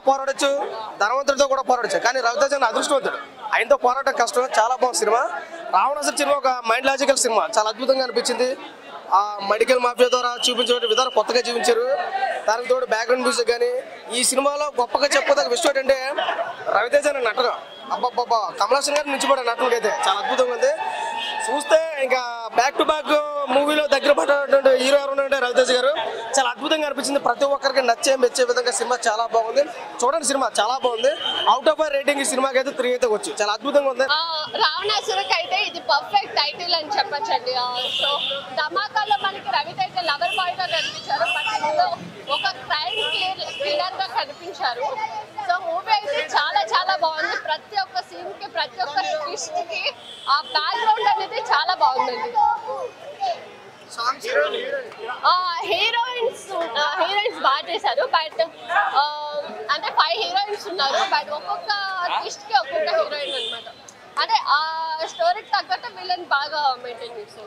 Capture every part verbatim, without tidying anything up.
పోరాడచ్చు, ధనవంతుడితో కూడా పోరాడచ్చు. కానీ రవితేజ అదృష్టవంతుడు, ఆయనతో పోరాటం కష్టం. చాలా బాగుంది సినిమా. రావణాసుర సినిమా ఒక మైండ్ లాజికల్ సినిమా, చాలా అద్భుతంగా అనిపించింది. ఆ మెడికల్ మాఫియా ద్వారా చూపించే విధానం కొత్తగా చూపించారు. దానికి తోడు బ్యాక్గ్రౌండ్ మ్యూజిక్ కానీ. ఈ సినిమాలో గొప్పగా చెప్పుకోదగ్గ విషయం ఏంటంటే రవితేజ నటన అబ్బాబ్బా కమలాసన్ గారు నుంచి కూడా నటనకి అయితే చాలా అద్భుతంగా ఉంది. చూస్తే ఇంకా బ్యాక్ టు బ్యాక్ మూవీలో దగ్గర పడ్డటువంటి హీరో ఎవరు అంటే రవితేజ గారు. చాలా అద్భుతంగా అనిపించింది. ప్రతి ఒక్కరికి నచ్చే మెచ్చే విధంగా సినిమా చాలా బాగుంది. చూడండి, సినిమా చాలా బాగుంది. అవుట్ ఆఫ్ రేటింగ్ ఈ సినిమాకి అయితే త్రీ అయితే వచ్చి చాలా అద్భుతంగా ఉంది. రావణాసురకి అయితే ఇది పర్ఫెక్ట్ టైటిల్ అని చెప్పచ్చండి. సో ధమాకాలో మనకి రవితేజ లవర్ బాయ్ గా కనిపించారు, బట్ ఇందులో ఒక క్రైమ్ కిల్లర్ గా కనిపించారు. సో మూవీ అయితే చాలా చాలా బాగుంది. ప్రతి ఒక్క సీన్ కి, ప్రతి ఒక్క ట్విస్ట్ కి ఆ బ్యాక్గ్రౌండ్ అనేది చాలా బాగుందండి. హీరోయిన్స్ హీరోయిన్స్ బాగా చేశారు. బట్ అంటే ఫైవ్ హీరోయిన్స్ ఉన్నారు, బట్ ఒక్కొక్క ట్విస్ట్ కి ఒక్కొక్క హీరోయిన్ అనమాట. అంటే ఆ స్టోరీకి తగ్గట్టు వీళ్ళని బాగా మెయింటైన్ చేస్తారు.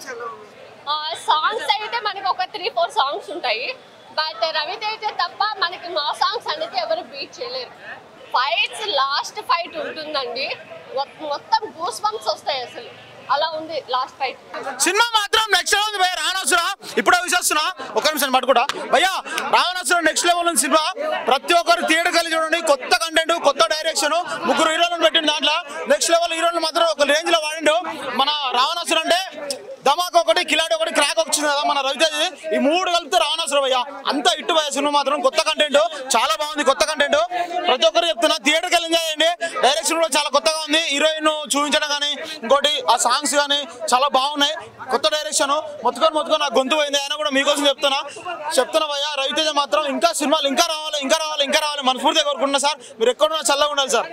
సాంగ్స్ అయితే మనకి ఒక త్రీ ఫోర్ సాంగ్స్ ఉంటాయి, బట్ రవితేజ తప్ప మనకి మా సాంగ్స్ అనేది ఎవరు బీట్ చేయలేరు. ఫైట్స్ లాస్ట్ ఫైట్ ఉంటుందండి, మొత్తం గూస్ బంప్స్ వస్తాయి. అసలు అలా ఉంది లాస్ట్ ఫైట్. సినిమా మాత్రం నెక్స్ట్ లెవెల్ ఉంది భయ్యా. రావణాసుర ఇప్పుడే విశ్వస్తున్నా, ఒక నిమిషం పట్టుకుంటా భయ్యా. రావణాసుర నెక్స్ట్ లెవెల్ ఉంది సినిమా. ప్రతి ఒక్కరు థియేటర్ కలిసి చూడండి. కొత్త కంటెంట్, కొత్త డైరెక్షన్, ముగ్గురు హీరోలను పెట్టిండు. దాంట్లో నెక్స్ట్ లెవెల్ హీరోలు మాత్రం ఒక రేంజ్ లో వాడిండు. మన రావణాసుర అంటే ధమాక్ ఒకటి, కిలాడి ఒకటి, క్రాక్ వచ్చింది కదా మన రవితేజ. ఈ మూడు కలిపితే రావణాసుర భయ్యా. అంత ఇట్టు భయ్యా సినిమా మాత్రం. కొత్త కంటెంట్ చాలా బాగుంది. కొత్త కంటెంట్ ప్రతి ఒక్కరు చెప్తున్నా, థియేటర్కి వెళ్ళి ఎంజాయ్ చేయండి. డైరెక్షన్ కూడా చాలా కొత్తగా ఉంది. హీరోయిన్ చూపించడం కానీ, ఇంకోటి ఆ సాంగ్స్ కానీ చాలా బాగున్నాయి. కొత్త డైరెక్షన్. మొత్తుకొని మొత్తుకొని నాకు గొంతు పోయింది. అయినా కూడా మీకోసం చెప్తున్నా చెప్తున్నా భయ్యా. రవితేజ మాత్రం ఇంకా సినిమాలు ఇంకా రావాలి, ఇంకా రావాలి, ఇంకా రావాలి మనస్ఫూర్తిగా కోరుకుంటున్నా సార్. మీరు ఎక్కడున్నా చల్లగా ఉండాలి సార్.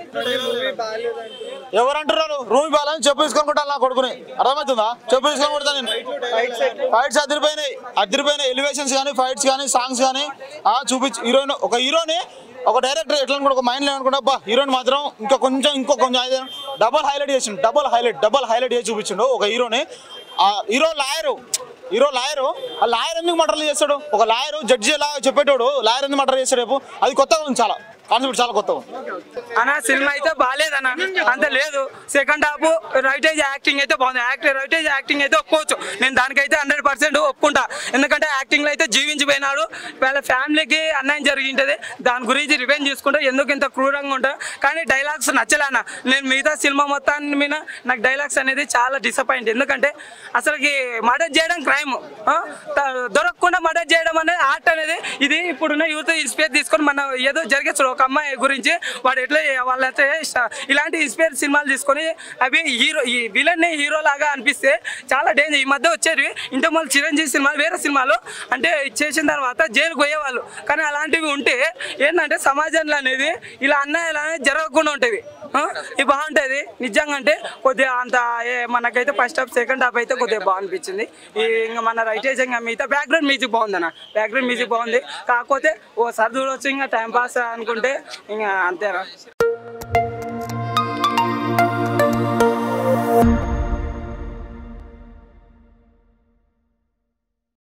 ఎవరంటున్నారు రూమి బాలని చెప్పు తీసుకొని కొట్టాలి నా కొడుకుని, అర్థమవుతుందా? చెప్పు తీసుకొని కొడతా నేను. ఫైట్స్ అదిరిపోయినాయి, అదిరిపోయినాయి. ఎలివేషన్స్ కానీ, ఫైట్స్ కానీ, సాంగ్స్ కానీ చూపించి హీరోయిన్ ఒక హీరోని ఒక డైరెక్టర్ ఎట్లా అనుకుంటే ఒక మైండ్ అనుకుంటా అబ్బా హీరోయిన్ మాత్రం ఇంకా కొంచెం ఇంకో కొంచెం డబల్ హైలైట్ చేసిండు. డబల్ హైలైట్ డబల్ హైలైట్ చేసి చూపించిండు ఒక హీరోని. ఆ హీరో లాయరు హీరో లాయరు ఆ లాయర్ ఎందుకు మర్డర్లు చేస్తాడు? ఒక లాయరు జడ్జి ఎలా చెప్పేటోడు లాయర్ ఎందుకు మర్డర్ చేస్తాడు రేపు? అది కొత్తగా ఉంది, చాలా కాన్సెప్ట్ చాలా కొత్తగా అన్న. సినిమా అయితే బాగాలేదన్న, అంత లేదు. సెకండ్ హాఫ్ రవితేజ యాక్టింగ్ అయితే బాగుంది. యాక్టర్ రవితేజ యాక్టింగ్ అయితే ఒప్పుకోవచ్చు, నేను దానికైతే హండ్రెడ్ పర్సెంట్ ఒప్పుకుంటా. ఎందుకంటే యాక్టింగ్ లో అయితే జీవించిపోయినాడు. వాళ్ళ ఫ్యామిలీకి అన్యాయం జరిగింటది, దాని గురించి రివెంజ్ చేసుకుంటా. ఎందుకు ఇంత క్రూరంగా ఉంటా. కానీ డైలాగ్స్ నచ్చలేనా. నేను మిగతా సినిమా మొత్తాన్ని మీద నాకు డైలాగ్స్ అనేది చాలా డిసప్పాయింట్. ఎందుకంటే అసలుకి మర్డర్ చేయడం క్రైమ్, దొరకకుండా మర్డర్ చేయడం అనేది ఆర్ట్ అనేది. ఇది ఇప్పుడున్న యూత్ ఇన్స్పైర్ తీసుకొని మన ఏదో జరిగేచ్చు ఒక అమ్మాయి గురించి వాడు ఎట్లా వాళ్ళైతే ఇలాంటి ఇన్స్పైర్ సినిమాలు తీసుకొని అవి హీరో ఈ విలన్ ని హీరో లాగా అనిపిస్తే చాలా డేంజర్. ఈ మధ్య వచ్చేవి ఇంటి మళ్ళీ చిరంజీవి సినిమాలు వేరే సినిమాలు అంటే చేసిన తర్వాత జైలుకు పోయేవాళ్ళు. కానీ అలాంటివి ఉంటే ఏంటంటే సమాజంలో అనేది ఇలా అన్యాయాలు అనేది జరగకుండా ఉంటుంది. ఇది బాగుంటుంది నిజంగా. అంటే కొద్దిగా అంత మనకైతే ఫస్ట్ హాఫ్ సెకండ్ హాఫ్ అయితే కొద్దిగా బాగా అనిపించింది. ఇంకా మన రైటేజ్ ఇంకా మిగతా బ్యాక్గ్రౌండ్ మ్యూజిక్ బాగుందన్న, బ్యాక్గ్రౌండ్ మ్యూజిక్ బాగుంది. కాకపోతే ఓ సర్దులు వచ్చి ఇంకా టైం పాస్ అనుకుంటే ఇంకా అంతేనా.